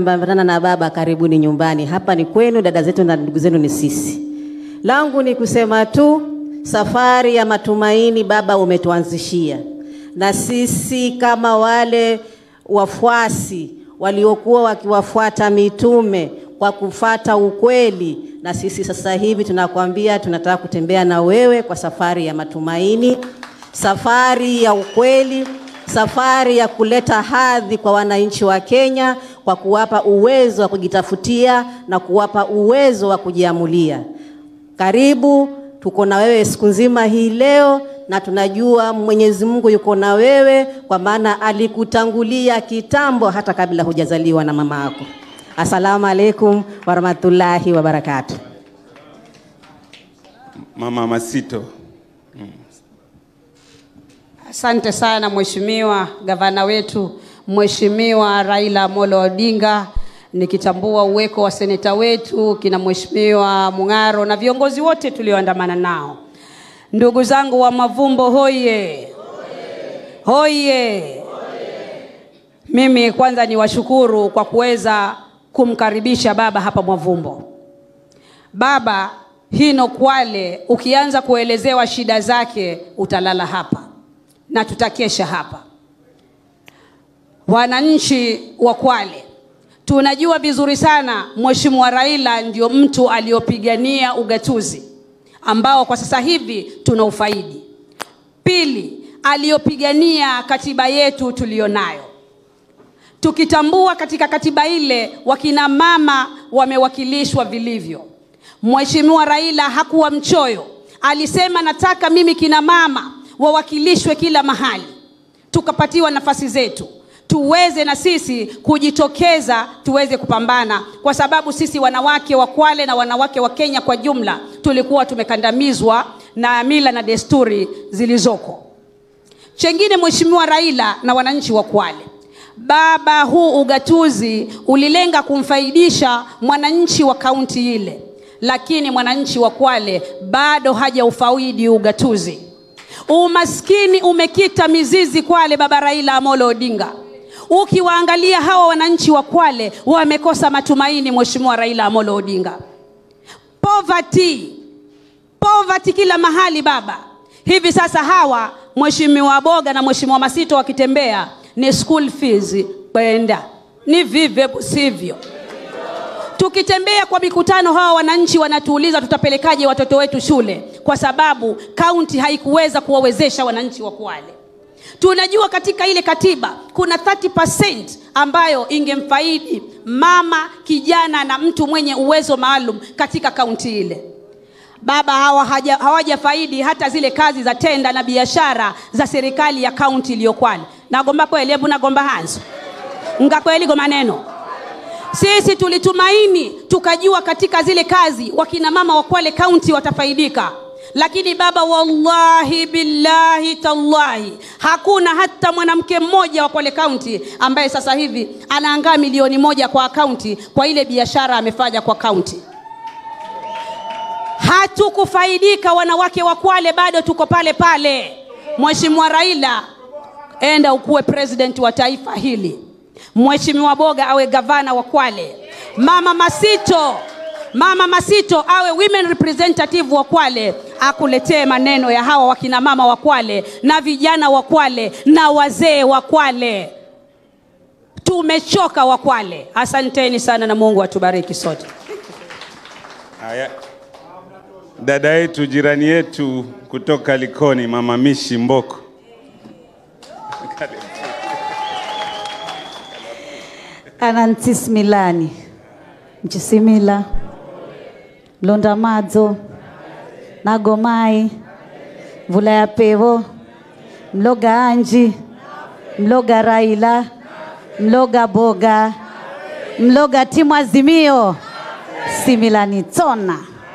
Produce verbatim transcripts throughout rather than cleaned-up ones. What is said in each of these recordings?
Mbambatana na baba, karibuni nyumbani. Hapa ni kwenu, dada zetu na ndugu zenu ni sisi. Langu ni kusema tu, safari ya matumaini baba umetuanzishia. Na sisi kama wale wafuasi waliokuwa wakiwafuata mitume kwa kufata ukweli, na sisi sasa hivi tunakwambia tunataka kutembea na wewe kwa safari ya matumaini, safari ya ukweli, safari ya kuleta hadhi kwa wananchi wa Kenya, kwa kuwapa uwezo wa kujitafutia na kuwapa uwezo wa kujiamulia. Karibu, tuko na wewe siku nzima hii leo, na tunajua Mwenyezi Mungu yuko na wewe kwa maana alikutangulia kitambo hata kabla hujazaliwa na mama yako. Asalamu alaykum wa rahmatullahi wa barakatuh. Mama Masito. Asante sana Mheshimiwa Gavana wetu, Mheshimiwa Raila Odinga, nikitambua uweko wa seneta wetu kina Mheshimiwa Mungaro na viongozi wote tulioandamana nao. Ndugu zangu wa Mavumbo hoye. Hoye. Hoye. Mimi kwanza ni washukuru kwa kuweza kumkaribisha baba hapa Mavumbo. Baba, hino Kwale ukianza kuelezewa shida zake utalala hapa na tutakesha hapa. Wananchi wa Kwale, tunajua vizuri sana Mheshimiwa Raila ndio mtu aliopigania ugatuzi ambao kwa sasa hivi tunaufaidi. Pili, aliopigania katiba yetu tulionayo. Tukitambua katika katiba ile wakina mama wamewakilishwa vilivyo. Mheshimiwa Raila hakuwa mchoyo. Alisema nataka mimi kina mama wawakilishwe kila mahali. Tukapatiwa nafasi zetu. Tuweze na sisi kujitokeza, tuweze kupambana, kwa sababu sisi wanawake wa Kwale na wanawake wa Kenya kwa jumla tulikuwa tumekandamizwa na mila na desturi zilizoko. Chengine Mheshimiwa Raila na wananchi wa Kwale, baba, huu ugatuzi ulilenga kumfaidisha mwananchi wa kaunti ile, lakini mwananchi wa Kwale bado haja ufaidi ugatuzi. Umaskini umekita mizizi Kwale, baba Raila Odinga. Ukiwaangalia hawa wananchi wa Kwale wamekosa matumaini, Mheshimiwa Raila Odinga. Poverty. Poverty kila mahali baba. Hivi sasa hawa Mheshimiwa Boga na Mheshimiwa Masito wakitembea ni school fees kwenda. Ni vive sivyo. Tukitembea kwa mikutano hawa wananchi wanatuuliza tutapelekaje watoto wetu shule, kwa sababu kaunti haikuweza kuwawezesha wananchi wa Kwale. Tunajua katika ile katiba kuna thirty percent ambayo ingemfaidi mama, kijana na mtu mwenye uwezo maalum katika kaunti ile. Baba, hawa haja, hawaja faidi hata zile kazi za tenda na biashara za serikali ya kaunti iliyo Kwale. Nagomba kweli, hebu nagomba hanzo. Nga kweli go maneno. Sisi tulitumaini, tukajua katika zile kazi wakina mama wa Kwale kaunti watafaidika. Lakini baba, wallahi billahi tallahi, hakuna hata mwanamke mmoja wa Kwale kaunti ambaye sasa hivi anaangaa milioni moja kwa kaunti kwa ile biashara amefanya kwa kaunti. Hatukufaidika wanawake wa Kwale, bado tuko pale pale. Mheshimiwa Raila, enda ukuwe president wa taifa hili. Mheshimiwa Boga awe gavana wa Kwale. Mama Masito, Mama Masito awe women representative wa Kwale, akuletee maneno ya hawa wakina mama wa Kwale na vijana wa Kwale na wazee wa Kwale. Tumechoka wa Kwale. Asanteni sana na Mungu atubariki sote. Haya. Dada yetu, jirani yetu kutoka Likoni, Mama Mishi Mboko. Anantis Milani, Mchisimila, Londa Madzo, Nagomai, Vula ya Pevo, Mloga Anji, Mloga Raila, Mloga Boga, Mloga timu Azimio, Similani Tona.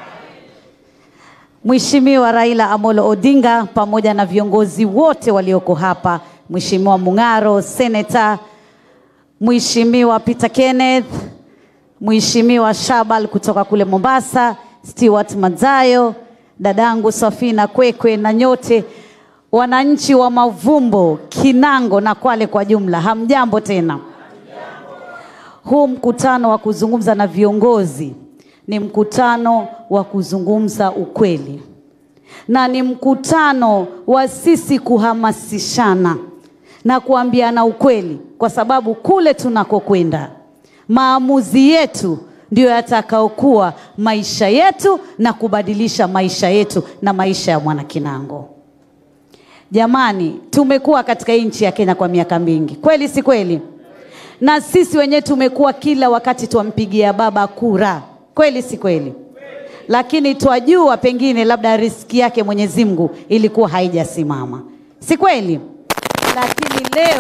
Mheshimiwa Raila Amolo Odinga pamoja na viongozi wote walioko hapa, Mheshimiwa Mungaro, Senator, Mheshimiwa Peter Kenneth, Mheshimiwa Shabal kutoka kule Mombasa, Stewart Mazayo, dadangu Safina Kwekwe na nyote wananchi wa Mavumbo, Kinango na Kwale kwa jumla, hamjambo tena. huu mkutano wa kuzungumza na viongozi ni mkutano wa kuzungumza ukweli, na ni mkutano wa sisi kuhamasishana na kuambiana ukweli, kwa sababu kule tunakokwenda maamuzi yetu ndio yatakaokuwa maisha yetu na kubadilisha maisha yetu na maisha ya mwana Kinango. Jamani, tumekuwa katika nchi ya Kenya kwa miaka mingi, kweli si kweli? Na sisi wenyewe tumekuwa kila wakati tuampigia baba kura, kweli si kweli? Lakini twajua pengine labda riski yake Mwenyezi Mungu ilikuwa haijasimama, si kweli? Lakini leo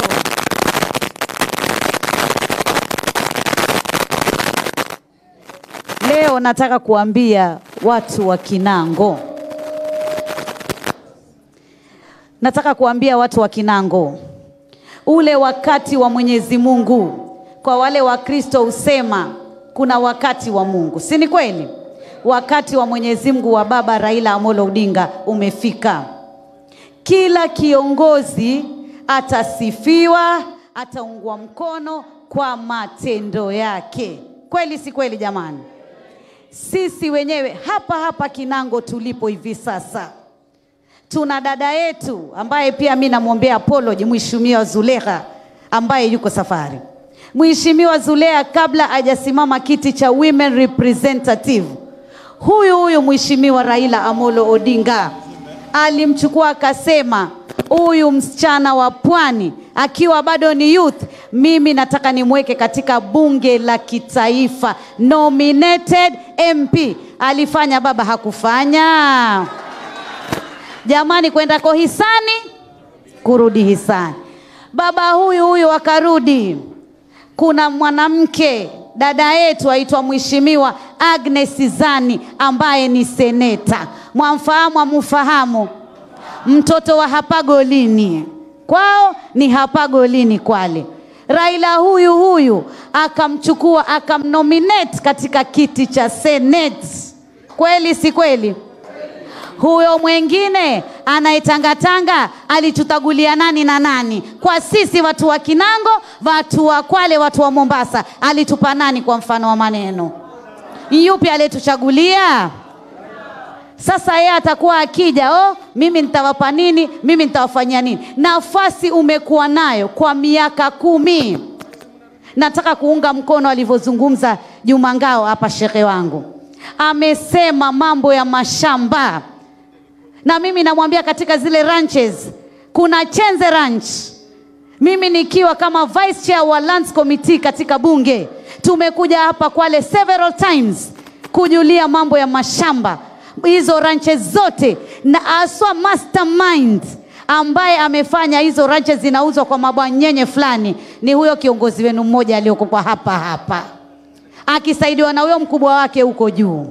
leo nataka kuambia watu wa Kinango, nataka kuambia watu wa Kinango, ule wakati wa Mwenyezi Mungu, kwa wale wa Kristo usema kuna wakati wa Mungu, si ni kweli? Wakati wa Mwenyezi Mungu wa baba Raila Amolo Odinga umefika. Kila kiongozi atasifiwa, ataungwa mkono kwa matendo yake, kweli si kweli jamani? Sisi wenyewe hapa hapa Kinango tulipo hivi sasa, tuna dada yetu ambaye pia mimi namuombea apology, Mheshimiwa Zulekha ambaye yuko safari. Mheshimiwa Zulekha kabla hajasimama kiti cha women representative, huyu huyu Mheshimiwa Raila Amolo Odinga alimchukua akasema, huyu msichana wa pwani akiwa bado ni youth, mimi nataka nimweke katika bunge la kitaifa, nominated M P. Alifanya baba? Hakufanya? Jamani, kwenda kwa hisani kurudi hisani. Baba huyu huyu akarudi. Kuna mwanamke dada yetu aitwa Mheshimiwa Agnes Zani ambaye ni seneta. Mwamfahamu amfahamu? Mtoto wa hapa Golini, kwao ni hapa Golini Kwale. Raila huyu huyu akamchukua akamnominate katika kiti cha Senate, kweli si kweli? Huyo mwingine anayetangatanga alitutagulia nani na nani? Kwa sisi watu wa Kinango, watu wa Kwale, watu wa Mombasa, alitupa nani kwa mfano wa maneno? Yupi alituchagulia? Sasa yeye atakuwa akija, oh mimi nitawapa nini, mimi nitawafanyia nini? Nafasi umekuwa nayo kwa miaka kumi. Nataka kuunga mkono alivyozungumza Juma Ngao hapa, shekhe wangu. Amesema mambo ya mashamba. Na mimi namwambia katika zile ranches, kuna Chenze Ranch. Mimi nikiwa kama vice chair wa Lands Committee katika bunge, tumekuja hapa Kwale several times kujulia mambo ya mashamba. Hizo ranches zote, na aswa mastermind ambaye amefanya hizo ranches zinauzwa kwa mabwanyenye fulani ni huyo kiongozi wenu mmoja aliyokuwa hapa hapa, akisaidiwa na huyo mkubwa wake huko juu.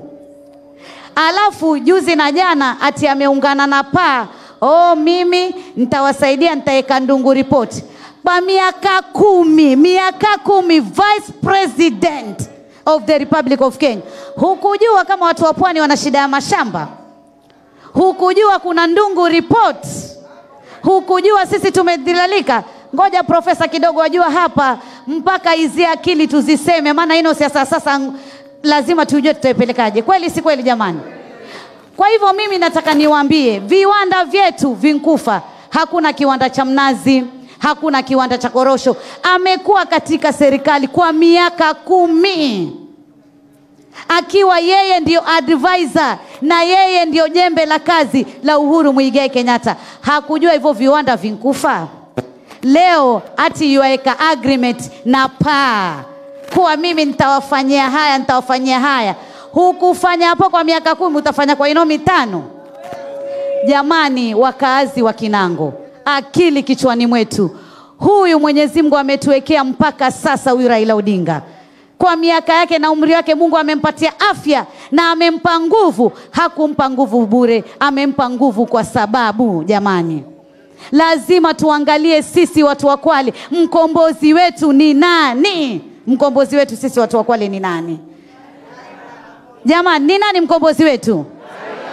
Alafu juzi na jana ati ameungana na paa, oh mimi nitawasaidia, nitaeka ndungu report. Kwa miaka kumi, miaka kumi vice president of the Republic of Kenya. Hukujua kama watu wa pwani wana shida ya mashamba? Hukujua kuna ndungu report? Hukujua sisi tumedilalika? Ngoja profesa kidogo wajua hapa, mpaka hizi akili tuziseme, maana ino siasa sasa lazima tujue tutaipelekaje, kweli si kweli jamani? Kwa hivyo mimi nataka niwaambie, viwanda vyetu vinkufa. Hakuna kiwanda cha mnazi, hakuna kiwanda cha korosho. Amekuwa katika serikali kwa miaka kumi, akiwa yeye ndio advisor na yeye ndio jembe la kazi la Uhuru Muigai Kenyatta. Hakujua hivyo viwanda vinkufa? Leo ati yuaeka agreement na paa kuwa mimi nitawafanyia haya, nitawafanyia haya. Hukufanya hapo kwa miaka kumi, utafanya kwa ino mitano. Jamani, wakaazi wa Kinango, akili kichwani mwetu. Huyu Mwenyezi Mungu ametuwekea mpaka sasa huyu Raila Odinga. Kwa miaka yake na umri wake Mungu amempatia afya na amempa nguvu. Hakumpa nguvu bure, amempa nguvu kwa sababu, jamani, lazima tuangalie sisi watu wa Kwale, mkombozi wetu ni nani? Mkombozi wetu sisi watu wa Kwale ni nani? Jamani, ni nani mkombozi wetu?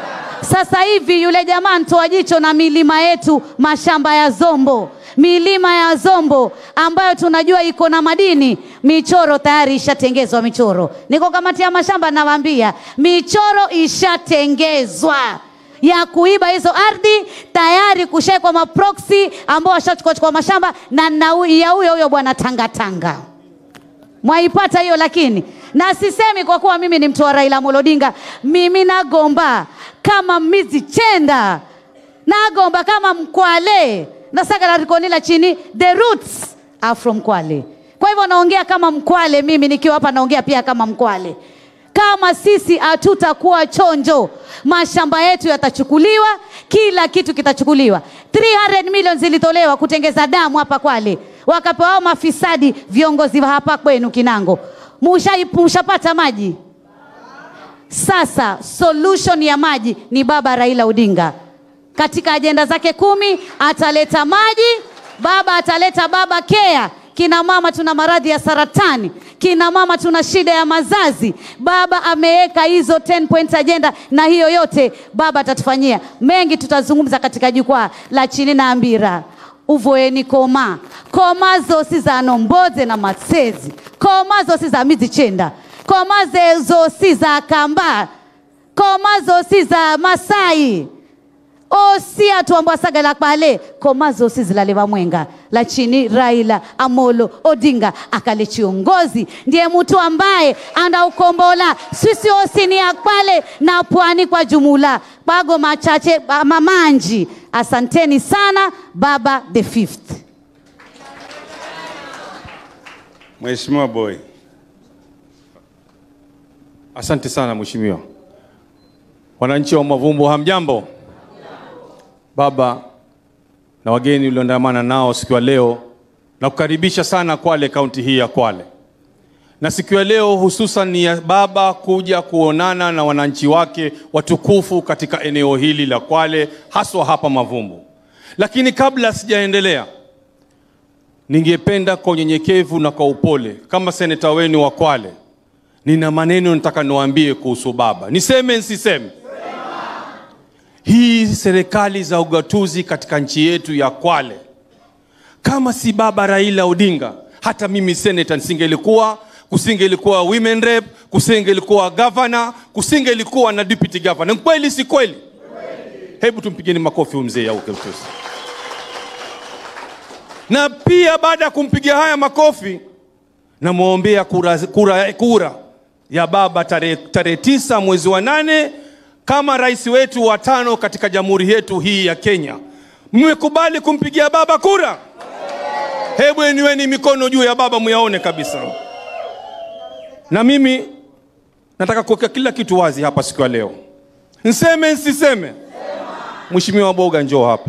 Sasa hivi yule jamaa ntoa jicho na milima yetu, mashamba ya Zombo. Milima ya Zombo ambayo tunajua iko na madini, michoro tayari ishatengezwa michoro. Niko kamati ya mashamba nawaambia, michoro ishatengezwa ya kuiba hizo ardhi, tayari kushekwa maproxy ambao washachukua chukua mashamba na na ya huyo huyo bwana Tanga Tanga. Mwaipata hiyo? Lakini na sisemi kwa kuwa mimi ni mtu wa Raila Odinga, mimi nagomba kama mizi chenda, nagomba kama Mkwale, na saka la rikonila chini, the roots are from Kwale. Kwa hivyo naongea kama Mkwale, mimi nikiwa hapa naongea pia kama Mkwale. Kama sisi hatutakuwa chonjo, mashamba yetu yatachukuliwa, kila kitu kitachukuliwa. three hundred million zilitolewa kutengeza damu hapa Kwale, wakapewa mafisadi viongozi wa hapa kwenu Kinango. Mushapata maji? Sasa solution ya maji ni baba Raila Odinga. Katika ajenda zake kumi ataleta maji, baba ataleta baba care. Kina mama tuna maradhi ya saratani, kina mama tuna shida ya mazazi, baba ameweka hizo ten point agenda, na hiyo yote baba atatufanyia. Mengi tutazungumza katika jukwaa la chini na ambira. Uvoeni koma koma zosi za nomboze na matsezi, koma zosi za mizi chenda, koma zosi za Kamba, koma zosi za Masai. O si atuambwa saga la Kwale, koma zosi zilalewa mwenga. La chini Raila Amolo Odinga akale chiongozi, ndiye mtu ambaye anda ukombola sisi osini ya Kwale na pwani kwa jumula. Bago machache mamanji. Asanteni sana baba the fifth. Mheshimiwa Boy. Asante sana mheshimiwa. Wananchi wa Mavumbo hamjambo? Baba na wageni ulioandamana nao siku ya leo, na kukaribisha sana Kwale, kaunti hii ya Kwale. Na siku ya leo hususan ni ya baba kuja kuonana na wananchi wake watukufu katika eneo hili la Kwale, haswa hapa Mavumbo. Lakini kabla sijaendelea, ningependa kwa unyenyekevu na kwa upole, kama seneta wenu wa Kwale, nina maneno nataka niwaambie kuhusu baba. Niseme nsiseme? Hii serikali za ugatuzi katika nchi yetu ya Kwale, kama si baba Raila Odinga, hata mimi senator nisingelikuwa, kusingelikuwa women rep, kusingelikuwa governor, kusingelikuwa na deputy governor. Kweli si kweli? Hebu tumpigeni makofi mzee ya ukeutuzi. Na pia baada ya kumpigia haya makofi, na muombea kura, kura, kura ya baba tarehe tare tisa mwezi wa nane kama rais wetu wa tano katika jamhuri yetu hii ya Kenya. Mmekubali kumpigia baba kura? Hebu niweni mikono juu ya baba muyaone kabisa. Na mimi nataka kuweka kila kitu wazi hapa siku ya leo. Nseme nsiseme? Mheshimiwa Boga njoo hapa.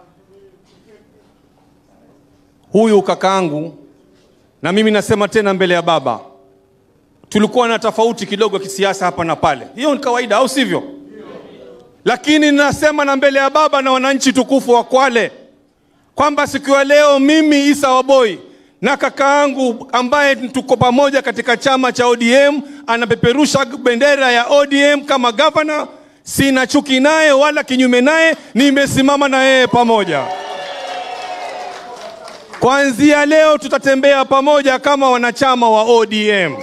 Huyu kakaangu, na mimi nasema tena mbele ya baba, tulikuwa na tofauti kidogo kisiasa hapa na pale. Hiyo ni kawaida, au sivyo? Lakini nasema na mbele ya baba na wananchi tukufu wa Kwale, kwamba siku ya leo mimi Isa Waboi na kakaangu ambaye tuko pamoja katika chama cha O D M, anapeperusha bendera ya O D M kama governor, sina chuki naye wala kinyume naye, nimesimama na yeye pamoja. Kuanzia leo tutatembea pamoja kama wanachama wa O D M.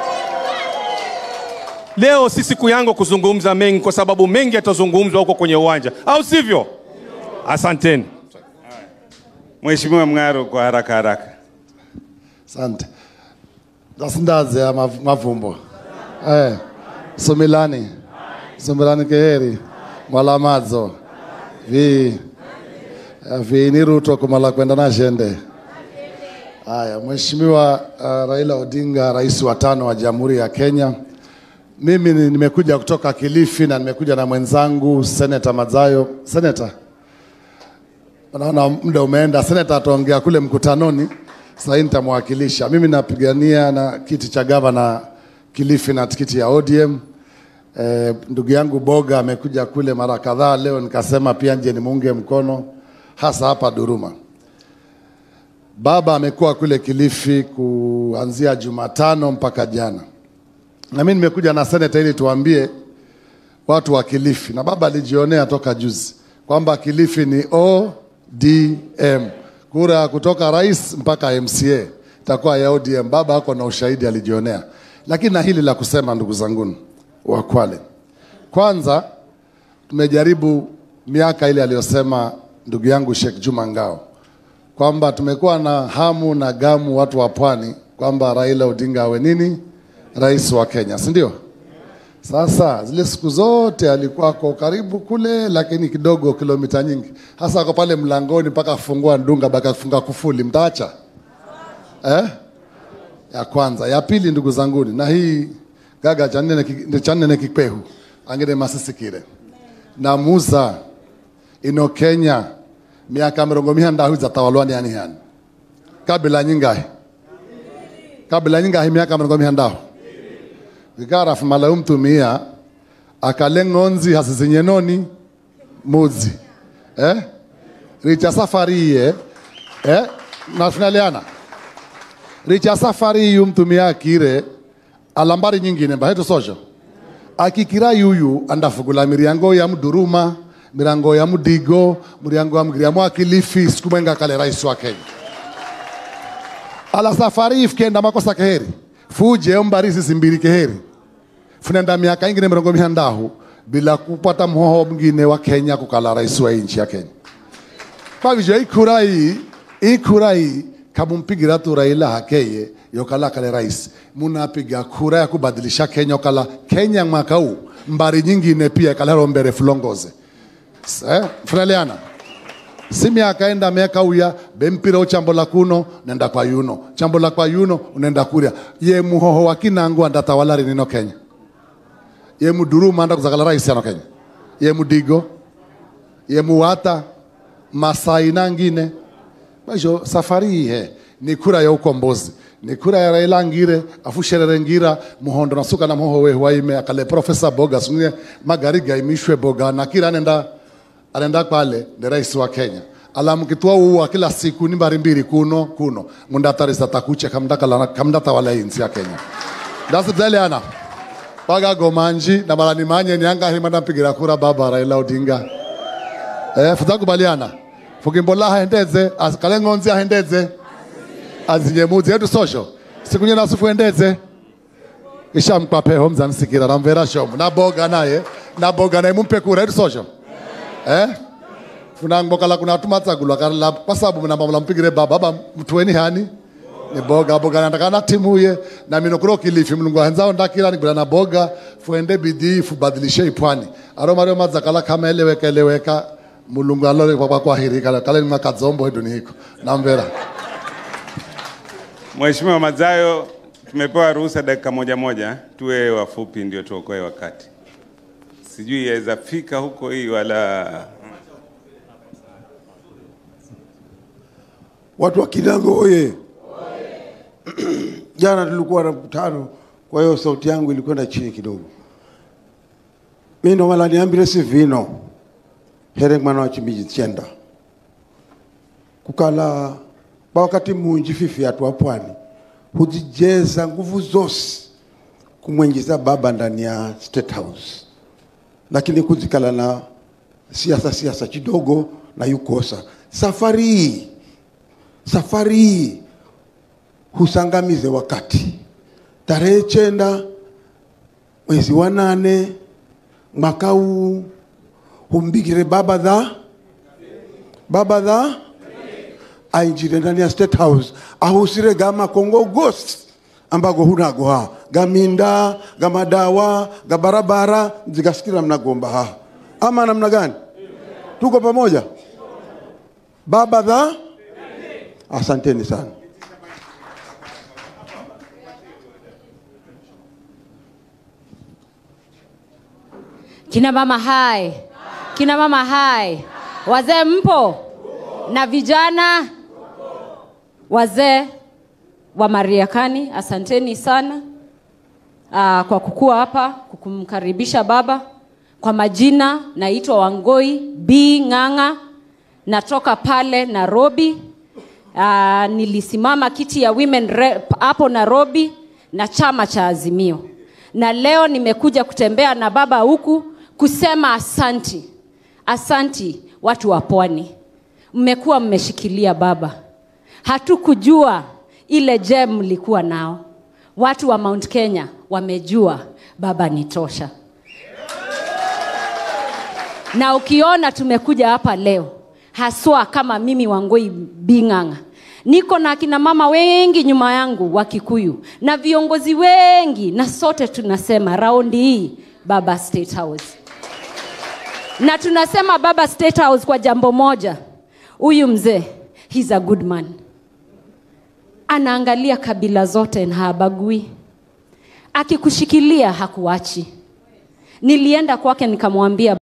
Leo si siku yangu kuzungumza mengi, kwa sababu mengi yatazungumzwa huko kwenye uwanja, au sivyo? Asanteni. Mheshimiwa Mngaro kwa haraka haraka. Asante. Dasindaze ya Mavumbo. Eh. Somilani. Somilani keheri. Mwalamadzo. Vi. Vi ni Ruto kumala kwenda na jende. Haya, Mheshimiwa uh, Raila Odinga, rais wa tano wa Jamhuri ya Kenya. Mimi nimekuja kutoka Kilifi na nimekuja na mwenzangu Senator Madzayo. Senator, naona muda umeenda. Senator ataongea kule mkutanoni, sasa nitamwakilisha. Mimi napigania na kiti cha gavana Kilifi na tikiti ya O D M. E, ndugu yangu Boga amekuja kule mara kadhaa, leo nikasema pia nje nimuunge mkono, hasa hapa Duruma. Baba amekuwa kule Kilifi kuanzia Jumatano mpaka jana. Na mimi nimekuja na senator ili tuambie watu wa Kilifi, na baba alijionea toka juzi kwamba Kilifi ni O D M, kura kutoka rais mpaka M C A itakuwa ya O D M. Baba hako na ushahidi, alijionea. Lakini na hili la kusema, ndugu zangu wa Kwale, kwanza tumejaribu miaka ile aliyosema ndugu yangu Sheikh Juma Ngao kwamba tumekuwa na hamu na gamu watu wa pwani kwamba Raila Odinga awe nini, rais wa Kenya, si ndio? Sasa zile siku zote alikuwa kwa karibu kule, lakini kidogo kilomita nyingi, hasa kwa pale mlangoni mpaka kufungua ndunga mpaka kufunga kufuli, mtaacha eh? Ya kwanza. Ya pili, ndugu zanguni, na hii gaga chanene chanene kipehu angene masisikire na muza ino Kenya miaka mirongo mihanda huza tawalwani yani yani kabila nyingahi kabila nyingahi miaka mirongo mihanda vikara fumala umtumia akalengonzi hasizinyenoni muzi eh richa safari ye eh na finaliana richa safari umtumia kire alambari nyingine mbaheto sojo akikira yuyu andafugula miriango ya mduruma, mirango ya mudigo, mirango ya mgiriamu wa Kilifi, sikumenga kale rais wa Kenya. Ala safari ifkenda makosa keheri, fuje ombarisi simbiri keheri, funenda miaka ingine mirongo mihandahu, bila kupata mhoho mgine wa Kenya kukala rais wa inchi ya Kenya. Pavijua ikurai, ikurai, kabumpigira tu Raila hakeye, yokala kale rais. Munapiga kura ya kubadilisha Kenya kala Kenya mwaka huu mbari nyingine pia kala rombere fulongoze eh fraliana simi akaenda miaka uya bempira uchambo la kuno nenda kwa yuno chambo la kwa yuno unaenda kuria ye muhoho wakinangu andatawala nino Kenya ye muduruma anda kuzakala rais ya Kenya ye mudigo ye muwata Masai nangine bajo safari he ni kura ya ukombozi, ni kura ya Raila ngire afusherere ngira muhondo nasuka na muho we waime akale professor boga sunye magariga imishwe boga na kila anenda anenda pale ni rais wa Kenya. Alamu kitua uwa kila siku ni mbari mbiri kuno kuno mundata risa takuche kamdaka kamdata wala insi ya Kenya. Dasi bzele ana paga gomanji na malani manye nyanga himanda mpigira kura baba Raila Odinga eh futaku baliana fukimbola haendeze kalengonzi haendeze azinyemuzi yetu social sikunye nasufu endeze isha mkwape homza nsikira na mvera shomu na boga naye na boga naye mumpe kura yetu social eh funangboka la kuna tumatsagulwa kala kwa sababu mnamba mpigire baba baba mtueni hani ni boga boga nataka na timu ye na minokuro Kilifi mlungu hanzao ndakira ni bila na boga fuende bidii fubadilishe ipwani aro mario mazakala kama eleweka eleweka mulungu alole kwa kwa hiri kala kala ni makazombo heduni hiko na mvera. Mheshimiwa Mazayo, tumepewa ruhusa dakika moja moja, tuwe wafupi ndio tuokoe wakati. Sijui yaweza fika huko hii wala watu wa Kinango oye. Jana tulikuwa na mkutano, kwa hiyo sauti yangu ilikwenda chini kidogo. Mimi ndo mala niambile si vino here mwana wa Chimbiji chenda kukala ba wakati munji fifi atu wa pwani hujijeza nguvu zose kumwengiza baba ndani ya State House, lakini kuzikala na siasa siasa kidogo na yukosa safari safari husangamize wakati tarehe chenda mwezi wa nane mwaka huu humbigire baba dha baba dha ainjire ndani ya State House ahusire gama Kongo Ghost ambago hunago ha gaminda gamadawa gabarabara zigasikira mnagomba ha ama namna gani? Tuko pamoja baba dha. Asanteni sana. Kina mama hai, kina mama hai, wazee mpo na vijana, wazee wa Mariakani, asanteni sana aa, kwa kukua hapa kukumkaribisha baba. Kwa majina naitwa Wangoi B Nganga, natoka pale Nairobi. Aa, nilisimama kiti ya women rep hapo Nairobi na chama cha Azimio, na leo nimekuja kutembea na baba huku kusema asanti. Asanti watu wa Pwani. Mmekuwa mmeshikilia baba. Hatukujua ile gem mlikuwa nao. Watu wa Mount Kenya wamejua baba ni tosha. Na ukiona tumekuja hapa leo, haswa kama mimi Wangoi Bing'ang'a, niko na kina mama wengi nyuma yangu wa Kikuyu na viongozi wengi, na sote tunasema raundi hii baba State House. Na tunasema baba State House kwa jambo moja. Huyu mzee, he's a good man. Anaangalia kabila zote na habagui. Akikushikilia hakuachi. Nilienda kwake nikamwambia